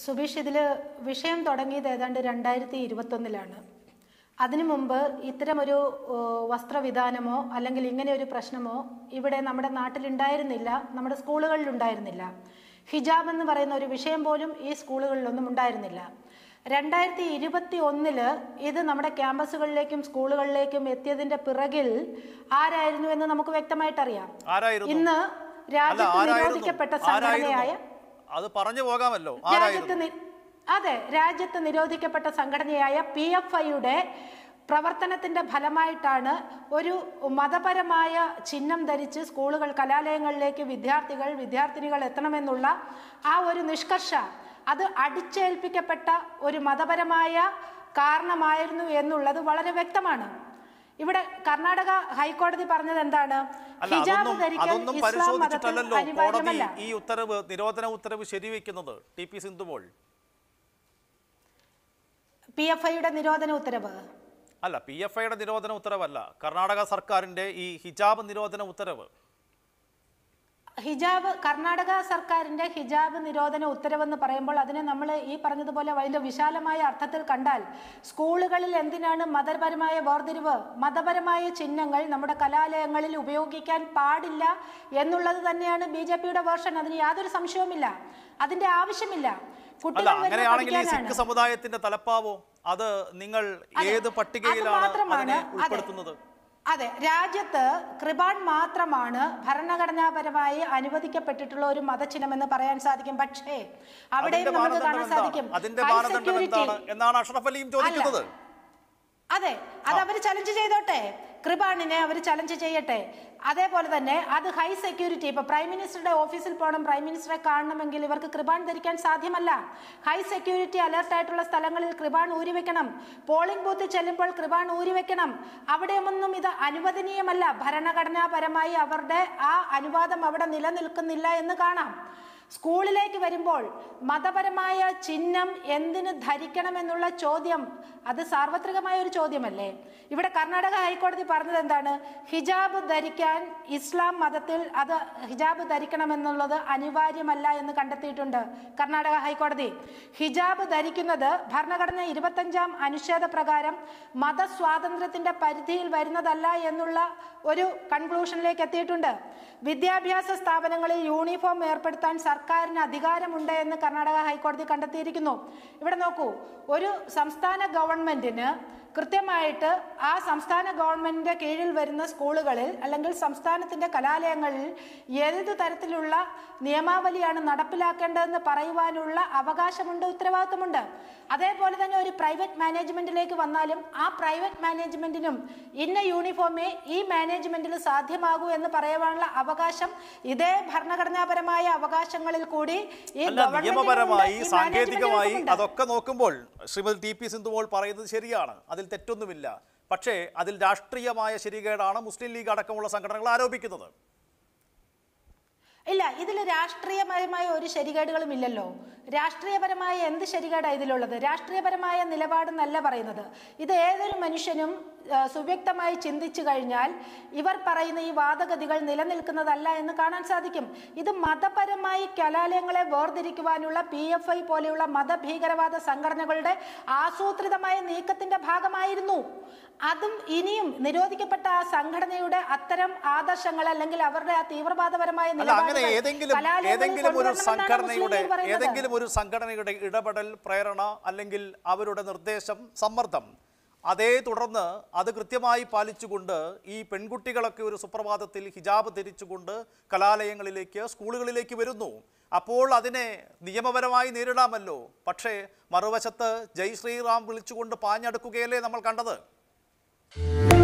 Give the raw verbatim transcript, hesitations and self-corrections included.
സുബീഷ്, ഇതിൽ വിഷയം തുടങ്ങിയത് ഏതാണ്ട് രണ്ടായിരത്തി ഇരുപത്തൊന്നിലാണ്. അതിനു മുമ്പ് ഇത്തരമൊരു വസ്ത്രവിധാനമോ അല്ലെങ്കിൽ ഇങ്ങനെ ഒരു പ്രശ്നമോ ഇവിടെ നമ്മുടെ നാട്ടിലുണ്ടായിരുന്നില്ല, നമ്മുടെ സ്കൂളുകളിലുണ്ടായിരുന്നില്ല. ഹിജാബ് എന്ന് പറയുന്ന ഒരു വിഷയം പോലും ഈ സ്കൂളുകളിലൊന്നും ഉണ്ടായിരുന്നില്ല. രണ്ടായിരത്തി ഇരുപത്തി ഒന്നില് ഇത് നമ്മുടെ ക്യാമ്പസുകളിലേക്കും സ്കൂളുകളിലേക്കും എത്തിയതിന്റെ പിറകിൽ ആരായിരുന്നു എന്ന് നമുക്ക് വ്യക്തമായിട്ടറിയാം. ഇന്ന് രാജ്യത്ത് നിരോധിക്കപ്പെട്ട സംഘടനയായ അത് പറഞ്ഞു പോകാമല്ലോ രാജ്യത്ത് അതെ രാജ്യത്ത് നിരോധിക്കപ്പെട്ട സംഘടനയായ പി എഫ് ഐയുടെ പ്രവർത്തനത്തിന്റെ ഫലമായിട്ടാണ് ഒരു മതപരമായ ചിഹ്നം ധരിച്ച് സ്കൂളുകൾ കലാലയങ്ങളിലേക്ക് വിദ്യാർത്ഥികൾ വിദ്യാർത്ഥിനികൾ എത്തണമെന്നുള്ള ആ ഒരു നിഷ്കർഷ അത് അടിച്ചേൽപ്പിക്കപ്പെട്ട ഒരു മതപരമായ കാരണമായിരുന്നു എന്നുള്ളത് വളരെ വ്യക്തമാണ്. ഇവിടെ കർണാടക ഹൈക്കോടതി പറഞ്ഞത് എന്താണ്? ഹിജാബ് ധരിക്കാൻ ഇസ്ലാം മതത്തിൽ അനിവാര്യമല്ല. ഈ ഉത്തരവ് നിരോധന ഉത്തരവ് ശരിവെക്കുന്നത് T P Sindhumol P F ഐയുടെ നിരോധന ഉത്തരവ് അല്ല, പി എഫ് ഐയുടെ നിരോധന ഉത്തരവല്ല, കർണാടക സർക്കാരിന്റെ ഈ ഹിജാബ് നിരോധന ഉത്തരവ്. ഹിജാബ് കർണാടക സർക്കാരിന്റെ ഹിജാബ് നിരോധന ഉത്തരവെന്ന് പറയുമ്പോൾ അതിനെ നമ്മൾ ഈ പറഞ്ഞതുപോലെ അതിന്റെ വിശാലമായ അർത്ഥത്തിൽ കണ്ടാൽ സ്കൂളുകളിൽ എന്തിനാണ് മതപരമായ വേർതിരിവ്, മതപരമായ ചിഹ്നങ്ങൾ നമ്മുടെ കലാലയങ്ങളിൽ ഉപയോഗിക്കാൻ പാടില്ല എന്നുള്ളത് തന്നെയാണ് ബി ജെ പിയുടെ വേർഷൻ. അതിന് യാതൊരു സംശയവുമില്ല, അതിന്റെ ആവശ്യമില്ല. അങ്ങനെയാണെങ്കിൽ ഈ സിഖ് സമുദായത്തിന്റെ തലപ്പാവോ അത് നിങ്ങൾ ഏത് പട്ടികയിലാണ് ഉൾപ്പെടുത്തുന്നത്? അതെ, രാജ്യത്ത് കൃപാൺ മാത്രമാണ് ഭരണഘടനാപരമായി അനുവദിക്കപ്പെട്ടിട്ടുള്ള ഒരു മതചിഹ്നം എന്ന് പറയാൻ സാധിക്കും. പക്ഷേ അവിടെയും നമുക്ക് കാണാൻ സാധിക്കും എന്നാണ് അഷ്റഫ് അലിയും ചോദിക്കുന്നത്. അതെ, അത് അവർ ചലഞ്ച് ചെയ്തോട്ടെ, കൃപാണിനെ അവർ ചലഞ്ച് ചെയ്യട്ടെ. അതേപോലെ തന്നെ അത് ഹൈ സെക്യൂരിറ്റി, ഇപ്പൊ പ്രൈം മിനിസ്റ്ററുടെ ഓഫീസിൽ പോകണം, പ്രൈം മിനിസ്റ്ററെ കാണണമെങ്കിൽ ഇവർക്ക് കൃപാൺ ധരിക്കാൻ സാധ്യമല്ല. ഹൈ സെക്യൂരിറ്റി അലർട്ട് ആയിട്ടുള്ള സ്ഥലങ്ങളിൽ കൃപാൺ ഊരിവെക്കണം. പോളിംഗ് ബൂത്തിൽ ചെല്ലുമ്പോൾ കൃപാൺ ഊരിവെക്കണം. അവിടെയൊന്നും ഇത് അനുവദനീയമല്ല. ഭരണഘടനാപരമായി അവരുടെ ആ അനുവാദം അവിടെ നിലനിൽക്കുന്നില്ല എന്ന് കാണാം. സ്കൂളിലേക്ക് വരുമ്പോൾ മതപരമായ ചിഹ്നം എന്തിന് ധരിക്കണമെന്നുള്ള ചോദ്യം അത് സാർവത്രികമായ ഒരു ചോദ്യമല്ലേ? ഇവിടെ കർണാടക ഹൈക്കോടതി പറഞ്ഞത് എന്താണ്? ഹിജാബ് ധരിക്കാൻ ഇസ്ലാം മതത്തിൽ അത് ഹിജാബ് ധരിക്കണമെന്നുള്ളത് അനിവാര്യമല്ല എന്ന് കണ്ടെത്തിയിട്ടുണ്ട് കർണാടക ഹൈക്കോടതി. ഹിജാബ് ധരിക്കുന്നത് ഭരണഘടന ഇരുപത്തഞ്ചാം അനുച്ഛേദ പ്രകാരം മതസ്വാതന്ത്ര്യത്തിന്റെ പരിധിയിൽ വരുന്നതല്ല എന്നുള്ള ഒരു കൺക്ലൂഷനിലേക്ക് എത്തിയിട്ടുണ്ട്. വിദ്യാഭ്യാസ സ്ഥാപനങ്ങളിൽ യൂണിഫോം ഏർപ്പെടുത്താൻ സർക്കാരിന് അധികാരമുണ്ട് എന്ന് കർണാടക ഹൈക്കോടതി കണ്ടെത്തിയിരിക്കുന്നു. ഇവിടെ നോക്കൂ, ഒരു സംസ്ഥാന ഗവൺമെന്റിന് കൃത്യമായിട്ട് ആ സംസ്ഥാന ഗവൺമെന്റിന്റെ കീഴിൽ വരുന്ന സ്കൂളുകളിൽ അല്ലെങ്കിൽ സംസ്ഥാനത്തിന്റെ കലാലയങ്ങളിൽ ഏത് തരത്തിലുള്ള നിയമാവലിയാണ് നടപ്പിലാക്കേണ്ടതെന്ന് പറയുവാനുള്ള അവകാശമുണ്ട്, ഉത്തരവാദിത്വമുണ്ട്. അതേപോലെ തന്നെ ഒരു പ്രൈവറ്റ് മാനേജ്മെന്റിലേക്ക് വന്നാലും ആ പ്രൈവറ്റ് മാനേജ്മെന്റിനും ഇന്ന യൂണിഫോമേ ഈ മാനേജ്മെന്റിൽ സാധ്യമാകൂ എന്ന് പറയാനുള്ള അവകാശം ഇതേ ഭരണഘടനാപരമായ അവകാശങ്ങളിൽ കൂടി ഈ നിയമപരമായി സാങ്കേതികമായി അതൊക്കെ നോക്കുമ്പോൾ ശ്രീമതി ടി പി സിന്ധുമോൾ പറയുന്നത് ശരിയാണ്, അതിൽ തെറ്റൊന്നുമില്ല. പക്ഷേ അതിൽ രാഷ്ട്രീയമായ ശരികേടാണ് മുസ്ലിം ലീഗ് അടക്കമുള്ള സംഘടനകൾ ആരോപിക്കുന്നത്. ഇല്ല, ഇതിൽ രാഷ്ട്രീയപരമായ ഒരു ശരികേടുകളും ഇല്ലല്ലോ. രാഷ്ട്രീയപരമായ എന്ത് ശരികേടാണ് ഇതിലുള്ളത്? രാഷ്ട്രീയപരമായ നിലപാടെന്നല്ല പറയുന്നത്. ഇത് ഏതൊരു മനുഷ്യനും സുവ്യക്തമായി ചിന്തിച്ചു കഴിഞ്ഞാൽ ഇവർ പറയുന്ന ഈ വാദഗതികൾ നിലനിൽക്കുന്നതല്ല എന്ന് കാണാൻ സാധിക്കും. ഇത് മതപരമായി കലാലയങ്ങളെ വേർതിരിക്കുവാനുള്ള പി എഫ് ഐ പോലെയുള്ള മതഭീകരവാദ സംഘടനകളുടെ ആസൂത്രിതമായ നീക്കത്തിന്റെ ഭാഗമായിരുന്നു. അതും ഇനിയും നിരോധിക്കപ്പെട്ട ആ സംഘടനയുടെ അത്തരം ആദർശങ്ങൾ അല്ലെങ്കിൽ അവരുടെ ആ തീവ്രവാദപരമായ ഏതെങ്കിലും ഒരു സംഘടനയുടെ ഏതെങ്കിലും ഒരു സംഘടനയുടെ ഇടപെടൽ, പ്രേരണ അല്ലെങ്കിൽ അവരുടെ നിർദ്ദേശം, സമ്മർദ്ദം അതേ തുടർന്ന് അത് കൃത്യമായി പാലിച്ചുകൊണ്ട് ഈ പെൺകുട്ടികളൊക്കെ ഒരു സുപ്രഭാതത്തിൽ ഹിജാബ് ധരിച്ചുകൊണ്ട് കലാലയങ്ങളിലേക്ക് സ്കൂളുകളിലേക്ക് വരുന്നു. അപ്പോൾ അതിനെ നിയമപരമായി നേരിടാമല്ലോ. പക്ഷേ മറുവശത്ത് ജയ് ശ്രീറാം വിളിച്ചുകൊണ്ട് പാഞ്ഞടുക്കുകയല്ലേ നമ്മൾ കണ്ടത്.